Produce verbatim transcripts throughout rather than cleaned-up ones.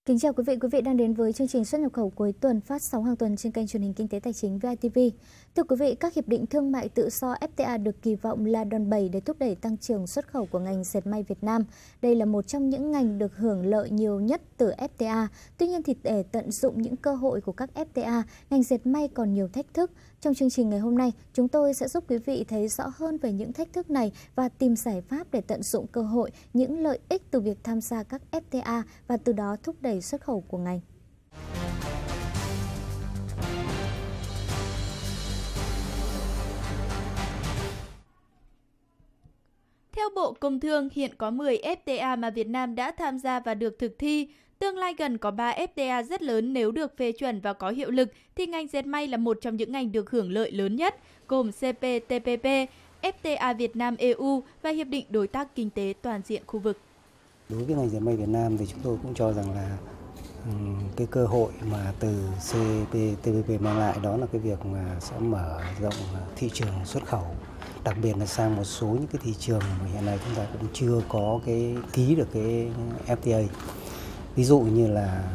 Kính chào quý vị, quý vị đang đến với chương trình xuất nhập khẩu cuối tuần phát sóng hàng tuần trên kênh truyền hình Kinh tế Tài chính vê i tê vê. Thưa quý vị, các hiệp định thương mại tự do ép tê a được kỳ vọng là đòn bẩy để thúc đẩy tăng trưởng xuất khẩu của ngành dệt may Việt Nam. Đây là một trong những ngành được hưởng lợi nhiều nhất từ ép tê a. Tuy nhiên thì để tận dụng những cơ hội của các ép tê a, ngành dệt may còn nhiều thách thức. Trong chương trình ngày hôm nay, chúng tôi sẽ giúp quý vị thấy rõ hơn về những thách thức này và tìm giải pháp để tận dụng cơ hội, những lợi ích từ việc tham gia các ép tê a và từ đó thúc đẩy xuất khẩu của ngành. Theo Bộ Công Thương, hiện có mười ép tê a mà Việt Nam đã tham gia và được thực thi. Tương lai gần có ba ép tê a rất lớn nếu được phê chuẩn và có hiệu lực, thì ngành dệt may là một trong những ngành được hưởng lợi lớn nhất, gồm xê pê tê pê pê, ép tê a Việt Nam e u và Hiệp định Đối tác Kinh tế Toàn diện khu vực. Đối với ngành dệt may Việt Nam thì chúng tôi cũng cho rằng là um, cái cơ hội mà từ xê pê tê pê pê mang lại đó là cái việc mà sẽ mở rộng thị trường xuất khẩu, đặc biệt là sang một số những cái thị trường mà hiện nay chúng ta cũng chưa có cái ký được cái ép tê a. Ví dụ như là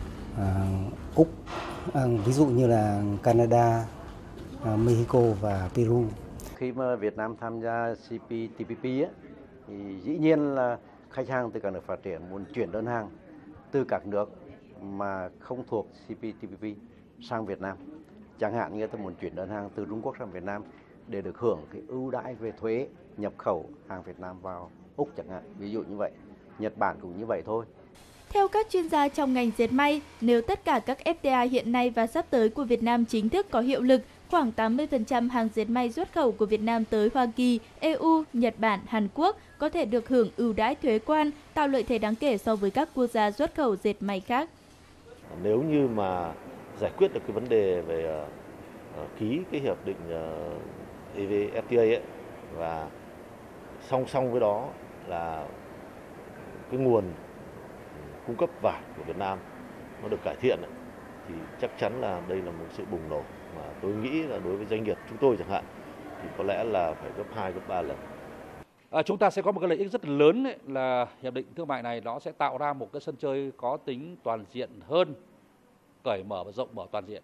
uh, Úc, à, ví dụ như là Canada, uh, Mexico và Peru. Khi mà Việt Nam tham gia xê pê tê pê pê ấy, thì dĩ nhiên là khách hàng từ các nước phát triển muốn chuyển đơn hàng từ các nước mà không thuộc xê pê tê pê pê sang Việt Nam. Chẳng hạn như ta muốn chuyển đơn hàng từ Trung Quốc sang Việt Nam để được hưởng cái ưu đãi về thuế nhập khẩu hàng Việt Nam vào Úc chẳng hạn. Ví dụ như vậy, Nhật Bản cũng như vậy thôi. Theo các chuyên gia trong ngành dệt may, nếu tất cả các ép tê a hiện nay và sắp tới của Việt Nam chính thức có hiệu lực, khoảng tám mươi phần trăm hàng dệt may xuất khẩu của Việt Nam tới Hoa Kỳ, e u, Nhật Bản, Hàn Quốc có thể được hưởng ưu đãi thuế quan, tạo lợi thế đáng kể so với các quốc gia xuất khẩu dệt may khác. Nếu như mà giải quyết được cái vấn đề về uh, ký cái hiệp định uh, e vê ép tê a ấy, và song song với đó là cái nguồn cung cấp vải của Việt Nam nó được cải thiện ấy, thì chắc chắn là đây là một sự bùng nổ mà tôi nghĩ là đối với doanh nghiệp chúng tôi chẳng hạn thì có lẽ là phải gấp hai, gấp ba lần. À, chúng ta sẽ có một cái lợi ích rất lớn ấy, là hiệp định thương mại này nó sẽ tạo ra một cái sân chơi có tính toàn diện hơn, cởi mở và rộng mở toàn diện.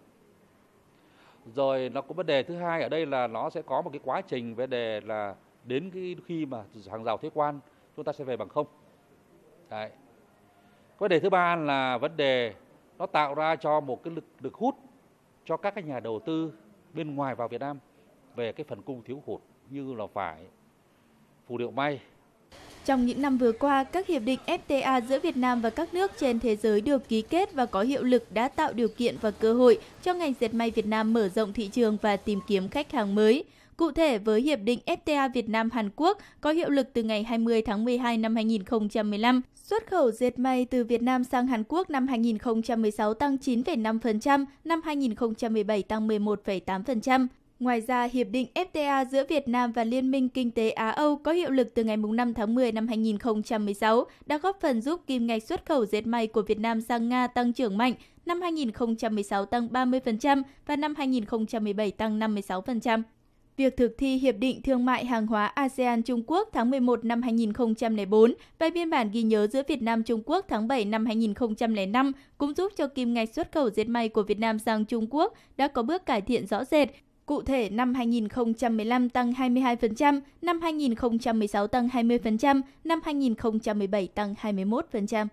Rồi nó có vấn đề thứ hai ở đây là nó sẽ có một cái quá trình vấn đề là đến cái khi mà hàng rào thuế quan chúng ta sẽ về bằng không. Đấy. Vấn đề thứ ba là vấn đề nó tạo ra cho một cái lực lực hút cho các cái nhà đầu tư bên ngoài vào Việt Nam về cái phần cung thiếu hụt như là vải, phụ liệu may. Trong những năm vừa qua, các hiệp định ép tê a giữa Việt Nam và các nước trên thế giới được ký kết và có hiệu lực đã tạo điều kiện và cơ hội cho ngành dệt may Việt Nam mở rộng thị trường và tìm kiếm khách hàng mới. Cụ thể, với Hiệp định ép tê a Việt Nam-Hàn Quốc có hiệu lực từ ngày hai mươi tháng mười hai năm hai nghìn không trăm mười lăm, xuất khẩu dệt may từ Việt Nam sang Hàn Quốc năm hai nghìn không trăm mười sáu tăng chín phẩy năm phần trăm, năm hai nghìn không trăm mười bảy tăng mười một phẩy tám phần trăm. Ngoài ra, Hiệp định ép tê a giữa Việt Nam và Liên minh Kinh tế Á-Âu có hiệu lực từ ngày năm tháng mười năm hai nghìn không trăm mười sáu đã góp phần giúp kim ngạch xuất khẩu dệt may của Việt Nam sang Nga tăng trưởng mạnh, năm hai nghìn không trăm mười sáu tăng ba mươi phần trăm và năm hai nghìn không trăm mười bảy tăng năm mươi sáu phần trăm. Việc thực thi Hiệp định Thương mại Hàng hóa a sê an Trung Quốc tháng mười một năm hai nghìn không trăm lẻ bốn và biên bản ghi nhớ giữa Việt Nam Trung Quốc tháng bảy năm hai nghìn không trăm lẻ năm cũng giúp cho kim ngạch xuất khẩu dệt may của Việt Nam sang Trung Quốc đã có bước cải thiện rõ rệt. Cụ thể, năm hai nghìn không trăm mười lăm tăng hai mươi hai phần trăm, năm hai nghìn không trăm mười sáu tăng hai mươi phần trăm, năm hai nghìn không trăm mười bảy tăng hai mươi mốt phần trăm.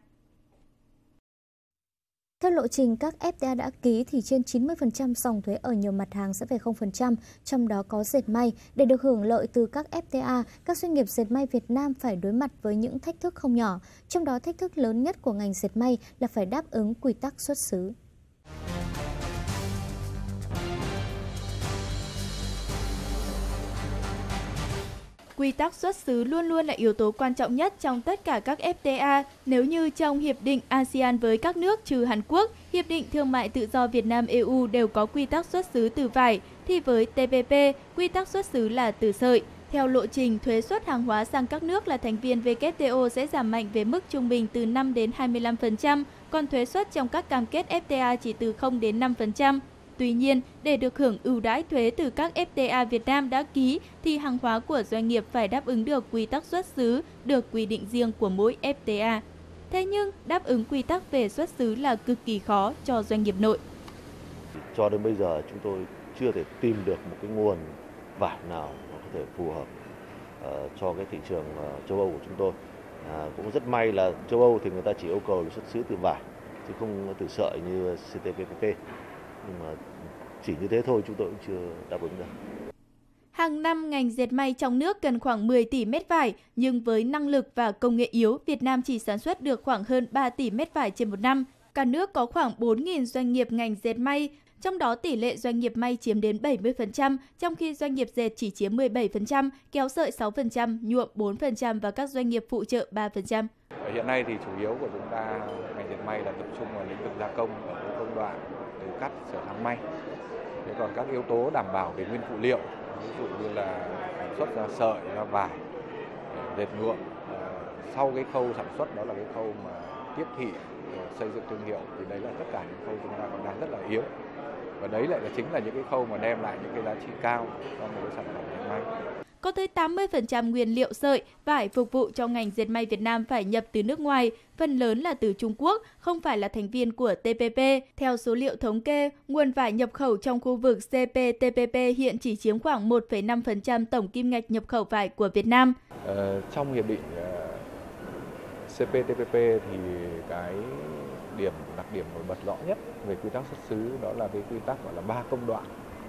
Theo lộ trình các ép tê a đã ký thì trên chín mươi phần trăm dòng thuế ở nhiều mặt hàng sẽ về không phần trăm, trong đó có dệt may. Để được hưởng lợi từ các ép tê a, các doanh nghiệp dệt may Việt Nam phải đối mặt với những thách thức không nhỏ. Trong đó thách thức lớn nhất của ngành dệt may là phải đáp ứng quy tắc xuất xứ. Quy tắc xuất xứ luôn luôn là yếu tố quan trọng nhất trong tất cả các ép tê a. Nếu như trong Hiệp định a sê an với các nước trừ Hàn Quốc, Hiệp định Thương mại Tự do Việt Nam e u đều có quy tắc xuất xứ từ vải, thì với tê pê pê, quy tắc xuất xứ là từ sợi. Theo lộ trình, thuế xuất hàng hóa sang các nước là thành viên vê kép tê o sẽ giảm mạnh về mức trung bình từ năm đến hai mươi lăm phần trăm, còn thuế xuất trong các cam kết ép tê a chỉ từ không đến năm phần trăm. Tuy nhiên, để được hưởng ưu đãi thuế từ các ép tê a Việt Nam đã ký thì hàng hóa của doanh nghiệp phải đáp ứng được quy tắc xuất xứ được quy định riêng của mỗi ép tê a. Thế nhưng, đáp ứng quy tắc về xuất xứ là cực kỳ khó cho doanh nghiệp nội. Cho đến bây giờ chúng tôi chưa thể tìm được một cái nguồn vải nào nó có thể phù hợp uh, cho cái thị trường uh, châu Âu của chúng tôi. À, cũng rất may là châu Âu thì người ta chỉ yêu cầu xuất xứ từ vải chứ không từ sợi như xê tê pê pê pê. Nhưng mà chỉ như thế thôi chúng tôi cũng chưa đáp ứng được. Hàng năm, ngành dệt may trong nước cần khoảng mười tỷ mét vải, nhưng với năng lực và công nghệ yếu, Việt Nam chỉ sản xuất được khoảng hơn ba tỷ mét vải trên một năm. Cả nước có khoảng bốn nghìn doanh nghiệp ngành dệt may, trong đó tỷ lệ doanh nghiệp may chiếm đến bảy mươi phần trăm, trong khi doanh nghiệp dệt chỉ chiếm mười bảy phần trăm, kéo sợi sáu phần trăm, nhuộm bốn phần trăm và các doanh nghiệp phụ trợ ba phần trăm. Hiện nay thì chủ yếu của chúng ta ngành dệt may là tập trung vào lĩnh vực gia công ở các công đoạn từ cắt, sợi, thắng may. Thế còn các yếu tố đảm bảo về nguyên phụ liệu, ví dụ như là sản xuất ra sợi, ra vải, dệt nhuộm, sau cái khâu sản xuất đó là cái khâu mà tiếp thị, xây dựng thương hiệu, thì đấy là tất cả những khâu chúng ta còn đang rất là yếu. Và đấy lại là chính là những cái khâu mà đem lại những cái giá trị cao cho một cái sản phẩm dệt may. Có tới tám mươi phần trăm nguyên liệu sợi, vải phục vụ cho ngành dệt may Việt Nam phải nhập từ nước ngoài, phần lớn là từ Trung Quốc, không phải là thành viên của tê pê pê. Theo số liệu thống kê, nguồn vải nhập khẩu trong khu vực xê pê tê pê pê hiện chỉ chiếm khoảng một phẩy năm phần trăm tổng kim ngạch nhập khẩu vải của Việt Nam. Ờ, trong hiệp định uh, xê pê tê pê pê thì cái điểm đặc điểm nổi bật rõ nhất về quy tắc xuất xứ đó là cái quy tắc gọi là ba công đoạn.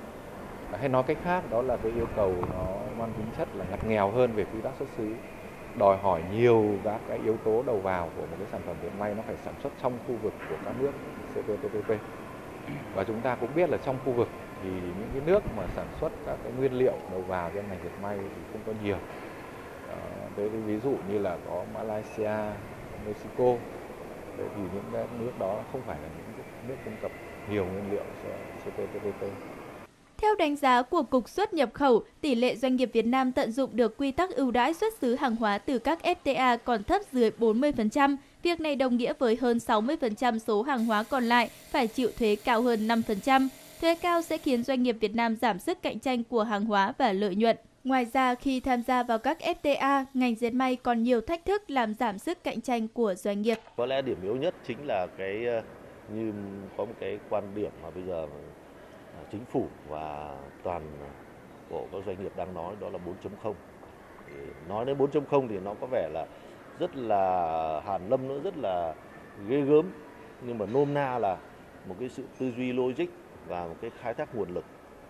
Hay nói cách khác đó là cái yêu cầu nó mang tính chất là ngặt nghèo hơn về quy tắc xuất xứ, đòi hỏi nhiều các cái yếu tố đầu vào của một cái sản phẩm dệt may nó phải sản xuất trong khu vực của các nước xê pê tê pê pê. Và chúng ta cũng biết là trong khu vực thì những cái nước mà sản xuất các cái nguyên liệu đầu vào cho ngành dệt may thì không có nhiều. Đấy, ví dụ như là có Malaysia, Mexico. Đấy, thì những cái nước đó không phải là những nước cung cấp nhiều nguyên liệu cho xê pê tê pê pê. Theo đánh giá của Cục Xuất nhập khẩu, tỷ lệ doanh nghiệp Việt Nam tận dụng được quy tắc ưu đãi xuất xứ hàng hóa từ các ép tê a còn thấp dưới bốn mươi phần trăm. Việc này đồng nghĩa với hơn sáu mươi phần trăm số hàng hóa còn lại phải chịu thuế cao hơn năm phần trăm. Thuế cao sẽ khiến doanh nghiệp Việt Nam giảm sức cạnh tranh của hàng hóa và lợi nhuận. Ngoài ra, khi tham gia vào các ép tê a, ngành dệt may còn nhiều thách thức làm giảm sức cạnh tranh của doanh nghiệp. Có lẽ điểm yếu nhất chính là cái như có một cái quan điểm mà bây giờ chính phủ và toàn bộ các doanh nghiệp đang nói đó là bốn chấm không. Nói đến bốn chấm không thì nó có vẻ là rất là hàn lâm, nó rất là ghê gớm, nhưng mà nôm na là một cái sự tư duy logic và một cái khai thác nguồn lực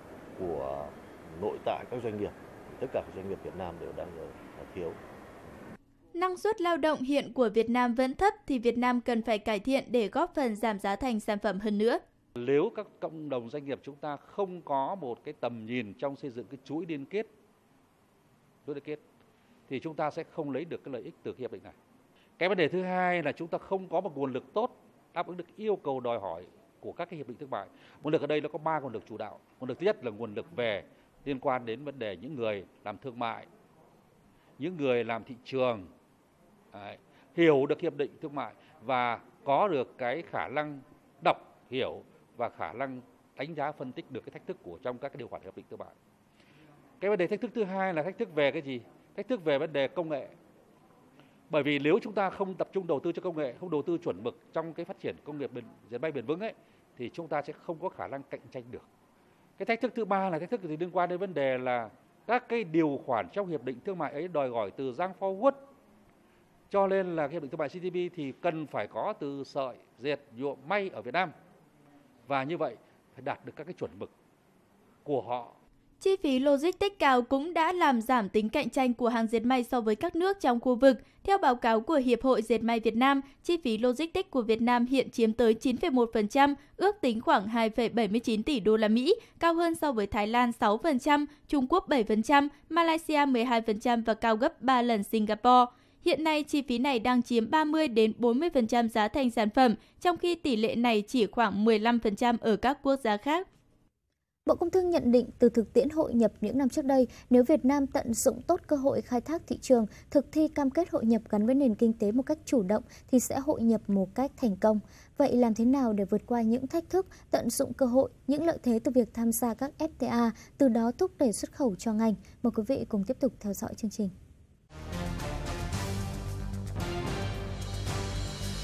của nội tại các doanh nghiệp. Tất cả các doanh nghiệp Việt Nam đều đang thiếu. Năng suất lao động hiện của Việt Nam vẫn thấp thì Việt Nam cần phải cải thiện để góp phần giảm giá thành sản phẩm hơn nữa. Nếu các cộng đồng doanh nghiệp chúng ta không có một cái tầm nhìn trong xây dựng cái chuỗi liên kết, chuỗi liên kết thì chúng ta sẽ không lấy được cái lợi ích từ cái hiệp định này. Cái vấn đề thứ hai là chúng ta không có một nguồn lực tốt đáp ứng được yêu cầu đòi hỏi của các cái hiệp định thương mại. Nguồn lực ở đây nó có ba nguồn lực chủ đạo. Nguồn lực thứ nhất là nguồn lực về liên quan đến vấn đề những người làm thương mại, những người làm thị trường, đấy, hiểu được hiệp định thương mại và có được cái khả năng đọc, hiểu và khả năng đánh giá phân tích được cái thách thức của trong các cái điều khoản hiệp định thương mại. Cái vấn đề thách thức thứ hai là thách thức về cái gì? Thách thức về vấn đề công nghệ. Bởi vì nếu chúng ta không tập trung đầu tư cho công nghệ, không đầu tư chuẩn mực trong cái phát triển công nghiệp dệt may bền vững ấy, thì chúng ta sẽ không có khả năng cạnh tranh được. Cái thách thức thứ ba là thách thức thì liên quan đến vấn đề là các cái điều khoản trong hiệp định thương mại ấy đòi hỏi từ Giang Forward. Cho nên là cái hiệp định thương mại xê tê pê thì cần phải có từ sợi, dệt, nhuộm, may ở Việt Nam. Và như vậy phải đạt được các cái chuẩn mực của họ. Chi phí logistics cao cũng đã làm giảm tính cạnh tranh của hàng dệt may so với các nước trong khu vực. Theo báo cáo của Hiệp hội Dệt may Việt Nam, chi phí logistics của Việt Nam hiện chiếm tới chín phẩy một phần trăm, ước tính khoảng hai phẩy bảy mươi chín tỷ đô la Mỹ, cao hơn so với Thái Lan sáu phần trăm, Trung Quốc bảy phần trăm, Malaysia mười hai phần trăm và cao gấp ba lần Singapore. Hiện nay, chi phí này đang chiếm ba mươi đến bốn mươi phần trăm giá thành sản phẩm, trong khi tỷ lệ này chỉ khoảng mười lăm phần trăm ở các quốc gia khác. Bộ Công Thương nhận định từ thực tiễn hội nhập những năm trước đây, nếu Việt Nam tận dụng tốt cơ hội khai thác thị trường, thực thi cam kết hội nhập gắn với nền kinh tế một cách chủ động thì sẽ hội nhập một cách thành công. Vậy làm thế nào để vượt qua những thách thức, tận dụng cơ hội, những lợi thế từ việc tham gia các ép tê a, từ đó thúc đẩy xuất khẩu cho ngành? Mời quý vị cùng tiếp tục theo dõi chương trình.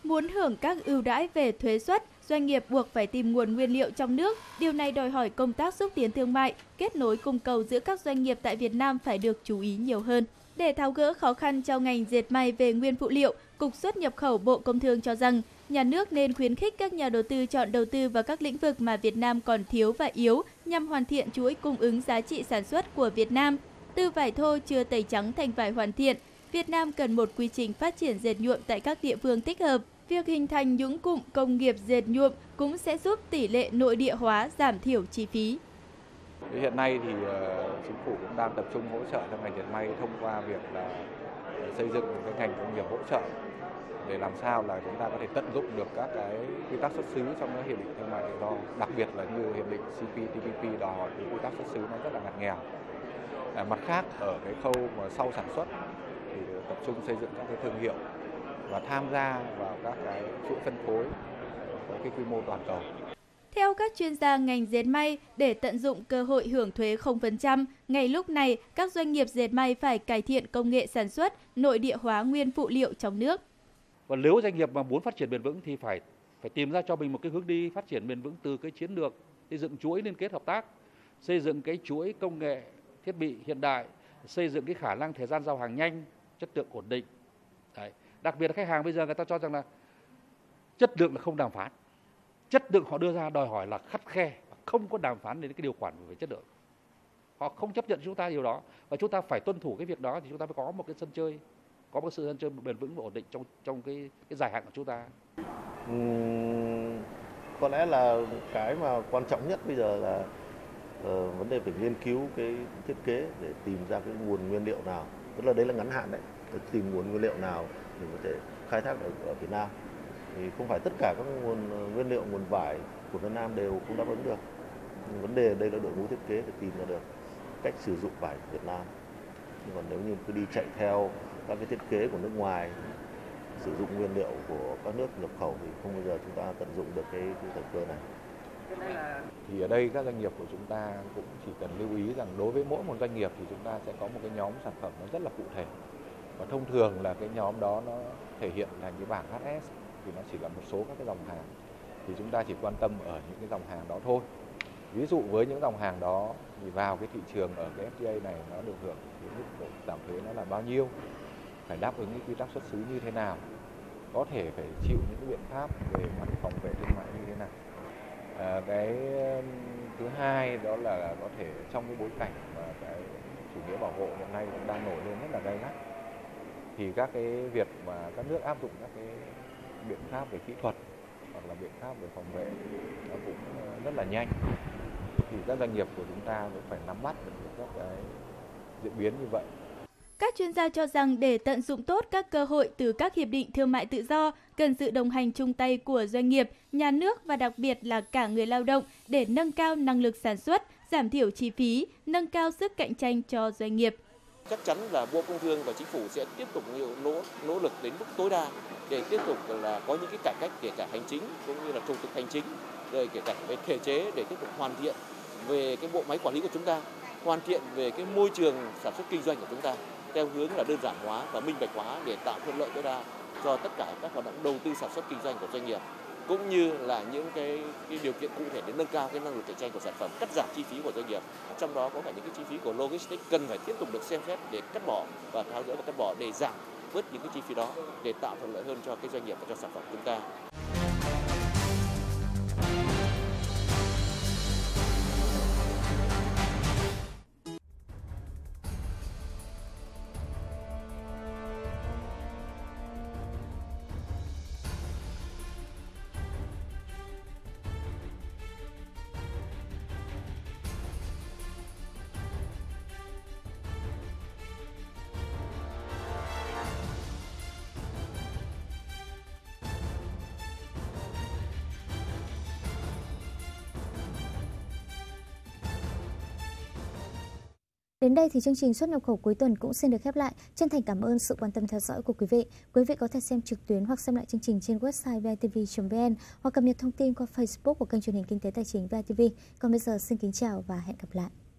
Muốn hưởng các ưu đãi về thuế suất, doanh nghiệp buộc phải tìm nguồn nguyên liệu trong nước. Điều này đòi hỏi công tác xúc tiến thương mại, kết nối cung cầu giữa các doanh nghiệp tại Việt Nam phải được chú ý nhiều hơn. Để tháo gỡ khó khăn cho ngành dệt may về nguyên phụ liệu, Cục Xuất nhập khẩu Bộ Công Thương cho rằng nhà nước nên khuyến khích các nhà đầu tư chọn đầu tư vào các lĩnh vực mà Việt Nam còn thiếu và yếu nhằm hoàn thiện chuỗi cung ứng giá trị sản xuất của Việt Nam. Từ vải thô chưa tẩy trắng thành vải hoàn thiện, Việt Nam cần một quy trình phát triển dệt nhuộm tại các địa phương thích hợp. Việc hình thành những cụm công nghiệp dệt nhuộm cũng sẽ giúp tỷ lệ nội địa hóa giảm thiểu chi phí. Hiện nay thì uh, chính phủ cũng đang tập trung hỗ trợ cho ngành dệt may thông qua việc là xây dựng một cái ngành công nghiệp hỗ trợ để làm sao là chúng ta có thể tận dụng được các cái quy tắc xuất xứ trong các hiệp định thương mại tự do, đặc biệt là như hiệp định C P T P P đòi hỏi cái quy tắc xuất xứ nó rất là ngặt nghèo. À, mặt khác ở cái khâu mà sau sản xuất thì tập trung xây dựng các cái thương hiệu và tham gia vào các cái chuỗi phân phối với cái quy mô toàn cầu. Theo các chuyên gia ngành dệt may, để tận dụng cơ hội hưởng thuế không phần trăm, ngay lúc này các doanh nghiệp dệt may phải cải thiện công nghệ sản xuất, nội địa hóa nguyên phụ liệu trong nước. Và nếu doanh nghiệp mà muốn phát triển bền vững thì phải phải tìm ra cho mình một cái hướng đi phát triển bền vững từ cái chiến lược xây dựng chuỗi liên kết hợp tác, xây dựng cái chuỗi công nghệ thiết bị hiện đại, xây dựng cái khả năng thời gian giao hàng nhanh, chất lượng ổn định. Đấy. Đặc biệt là khách hàng bây giờ người ta cho rằng là chất lượng là không đàm phán. Chất lượng họ đưa ra đòi hỏi là khắt khe, không có đàm phán đến cái điều khoản về chất lượng. Họ không chấp nhận chúng ta điều đó và chúng ta phải tuân thủ cái việc đó thì chúng ta mới có một cái sân chơi, có một sự sân chơi bền vững và ổn định trong trong cái cái dài hạn của chúng ta. Uhm, có lẽ là cái mà quan trọng nhất bây giờ là uh, vấn đề phải nghiên cứu cái thiết kế để tìm ra cái nguồn nguyên liệu nào, tức là đấy là ngắn hạn đấy, tìm nguồn nguyên liệu nào để có thể khai thác ở, ở Việt Nam. Thì không phải tất cả các nguồn nguyên liệu, nguồn vải của Việt Nam đều không đáp ứng được. Vấn đề đây là đội ngũ thiết kế để tìm ra được cách sử dụng vải của Việt Nam. Nhưng còn nếu như cứ đi chạy theo các cái thiết kế của nước ngoài, sử dụng nguyên liệu của các nước nhập khẩu thì không bao giờ chúng ta tận dụng được cái, cái thời cơ này. Thì ở đây các doanh nghiệp của chúng ta cũng chỉ cần lưu ý rằng đối với mỗi một doanh nghiệp thì chúng ta sẽ có một cái nhóm sản phẩm nó rất là cụ thể. Và thông thường là cái nhóm đó nó thể hiện thành cái bảng H S thì nó chỉ là một số các cái dòng hàng. Thì chúng ta chỉ quan tâm ở những cái dòng hàng đó thôi. Ví dụ với những dòng hàng đó thì vào cái thị trường ở cái F T A này nó được hưởng cái mức giảm thuế nó là bao nhiêu, phải đáp ứng cái quy tắc xuất xứ như thế nào, có thể phải chịu những cái biện pháp về mặt phòng vệ thương mại như thế nào. À, cái thứ hai đó là có thể trong cái bối cảnh mà cái chủ nghĩa bảo hộ hiện nay cũng đang nổi lên rất là gay gắt, thì các cái việc mà các nước áp dụng các cái biện pháp về kỹ thuật hoặc là biện pháp về phòng vệ nó cũng rất là nhanh, thì các doanh nghiệp của chúng ta cũng phải nắm bắt được các cái diễn biến như vậy. Các chuyên gia cho rằng để tận dụng tốt các cơ hội từ các hiệp định thương mại tự do, cần sự đồng hành chung tay của doanh nghiệp, nhà nước và đặc biệt là cả người lao động để nâng cao năng lực sản xuất, giảm thiểu chi phí, nâng cao sức cạnh tranh cho doanh nghiệp. Chắc chắn là Bộ Công Thương và Chính phủ sẽ tiếp tục nỗ nỗ lực đến mức tối đa để tiếp tục là có những cái cải cách kể cả hành chính cũng như là thủ tục hành chính, rồi kể cả về thể chế để tiếp tục hoàn thiện về cái bộ máy quản lý của chúng ta, hoàn thiện về cái môi trường sản xuất kinh doanh của chúng ta theo hướng là đơn giản hóa và minh bạch hóa để tạo thuận lợi tối đa cho tất cả các hoạt động đầu tư sản xuất kinh doanh của doanh nghiệp, cũng như là những cái, cái điều kiện cụ thể để nâng cao cái năng lực cạnh tranh của sản phẩm, cắt giảm chi phí của doanh nghiệp. Trong đó có cả những cái chi phí của logistics cần phải tiếp tục được xem xét để cắt bỏ và tháo gỡ và cắt bỏ để giảm bớt những cái chi phí đó để tạo thuận lợi hơn cho cái doanh nghiệp và cho sản phẩm của chúng ta. Đến đây thì chương trình xuất nhập khẩu cuối tuần cũng xin được khép lại. Chân thành cảm ơn sự quan tâm theo dõi của quý vị. Quý vị có thể xem trực tuyến hoặc xem lại chương trình trên website vê i tê vê chấm vn hoặc cập nhật thông tin qua Facebook của kênh truyền hình Kinh tế Tài chính vê i tê vê. Còn bây giờ xin kính chào và hẹn gặp lại.